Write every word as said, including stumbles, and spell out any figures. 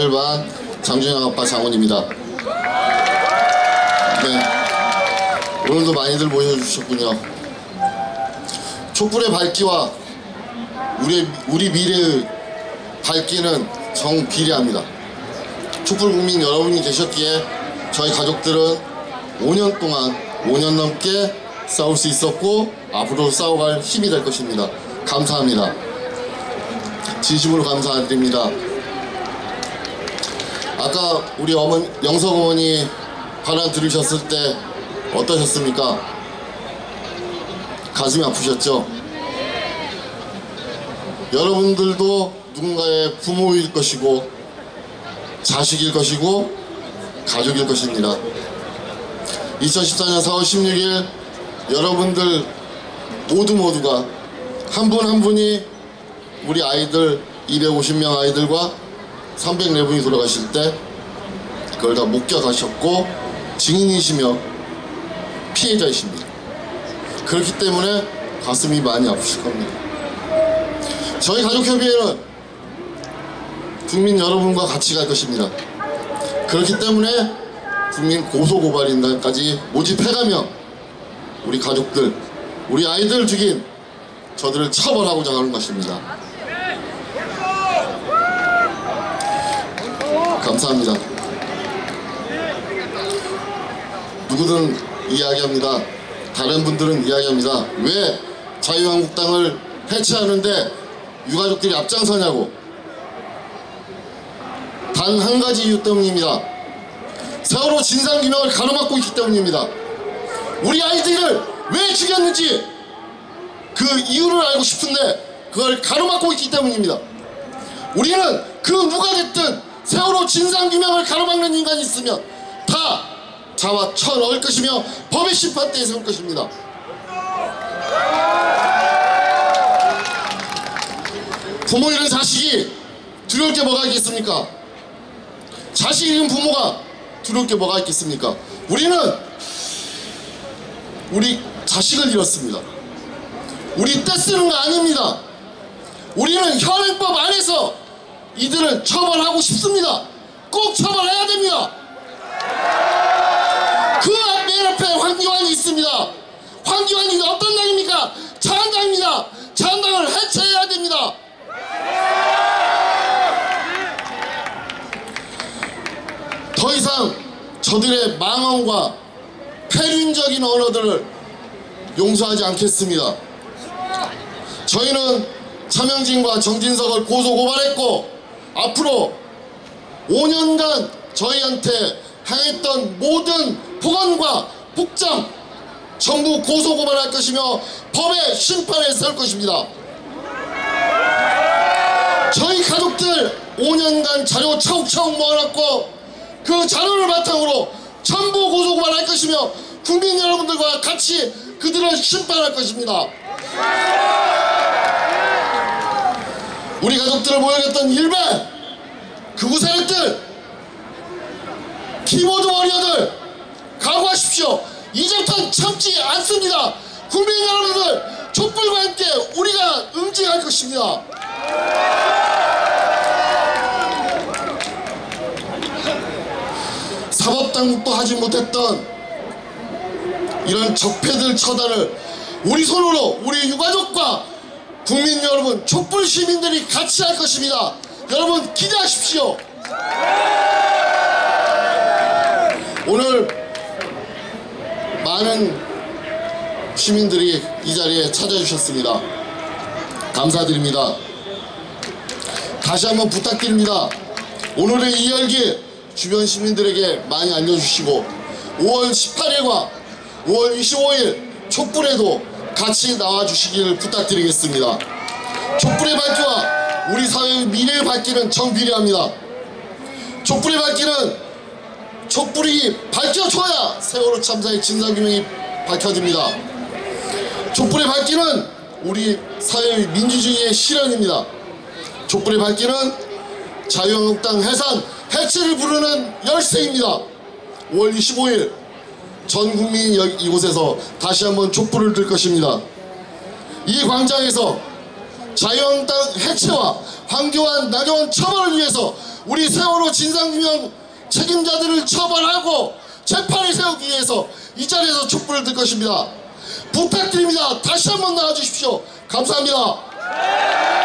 반 장준영 아빠 장훈입니다. 네, 오늘도 많이들 모여주셨군요. 촛불의 밝기와 우리, 우리 미래의 밝기는 정비례합니다. 촛불 국민 여러분이 계셨기에 저희 가족들은 오 년 동안 오 년 넘게 싸울 수 있었고 앞으로 싸워갈 힘이 될 것입니다. 감사합니다. 진심으로 감사드립니다. 아까 우리 어머니, 영석 어머니 발언 들으셨을 때 어떠셨습니까? 가슴이 아프셨죠? 여러분들도 누군가의 부모일 것이고 자식일 것이고 가족일 것입니다. 이천십사 년 사월 십육일 여러분들 모두 모두가 한 분 한 분이 우리 아이들 이백오십 명 아이들과 삼백사 분이 돌아가실 때 그걸 다 목격하셨고 증인이시며 피해자이십니다. 그렇기 때문에 가슴이 많이 아프실 겁니다. 저희 가족협의회는 국민 여러분과 같이 갈 것입니다. 그렇기 때문에 국민 고소고발인단까지 모집해가며 우리 가족들, 우리 아이들 죽인 저들을 처벌하고자 하는 것입니다. 감사합니다. 누구든 이야기합니다. 다른 분들은 이야기합니다. 왜 자유한국당을 해체하는데 유가족들이 앞장서냐고. 단 한 가지 이유 때문입니다. 세월호 진상규명을 가로막고 있기 때문입니다. 우리 아이들을 왜 죽였는지 그 이유를 알고 싶은데 그걸 가로막고 있기 때문입니다. 우리는 그 누가 됐든 세월호 진상규명을 가로막는 인간이 있으면 다 잡아 쳐넣을 것이며 법의 심판대에 세울 것입니다. 부모 잃은 자식이 두려울 게 뭐가 있겠습니까? 자식 잃은 부모가 두려울 게 뭐가 있겠습니까? 우리는 우리 자식을 잃었습니다. 우리 떼쓰는 거 아닙니다. 우리는 현행법 안에서 이들은 처벌하고 싶습니다. 꼭 처벌해야 됩니다. 그 맨 앞에 황교안이 있습니다. 황교안이 어떤 당입니까? 자한당입니다. 자한당을 해체해야 됩니다. 더 이상 저들의 망언과 폐륜적인 언어들을 용서하지 않겠습니다. 저희는 차명진과 정진석을 고소고발했고 앞으로 오 년간 저희한테 행했던 모든 폭언과 폭정 전부 고소고발할 것이며 법의 심판에 세울 것입니다. 저희 가족들 오 년간 자료 차곡차곡 모아놨고 그 자료를 바탕으로 전부 고소고발할 것이며 국민 여러분들과 같이 그들을 심판할 것입니다. 우리 가족들을 모여냈던 일반 극우 세력들, 키보드 워리어들 각오하십시오. 이제부터는 참지 않습니다. 국민 여러분들 촛불과 함께 우리가 응징할 것입니다. 사법당국도 하지 못했던 이런 적폐들 처단을 우리 손으로 우리 유가족과 국민 여러분 촛불 시민들이 같이 할 것입니다. 여러분 기대하십시오. 오늘 많은 시민들이 이 자리에 찾아주셨습니다. 감사드립니다. 다시 한번 부탁드립니다. 오늘의 이 열기 주변 시민들에게 많이 알려주시고 오월 십팔일과 오월 이십오일 촛불에도 같이 나와주시기를 부탁드리겠습니다. 촛불의 밝기와 우리 사회의 미래의 밝기는 정비례합니다. 촛불의 밝기는 촛불이 밝혀줘야 세월호 참사의 진상규명이 밝혀집니다. 촛불의 밝기는 우리 사회의 민주주의의 실현입니다. 촛불의 밝기는 자유한국당 해산 해체를 부르는 열쇠입니다. 오월 이십오일 전 국민이 이곳에서 다시 한번 촛불을 들 것입니다. 이 광장에서 자유한국당 해체와 황교안, 나경원 처벌을 위해서 우리 세월호 진상규명 책임자들을 처벌하고 재판을 세우기 위해서 이 자리에서 촛불을 들 것입니다. 부탁드립니다. 다시 한번 나와주십시오. 감사합니다.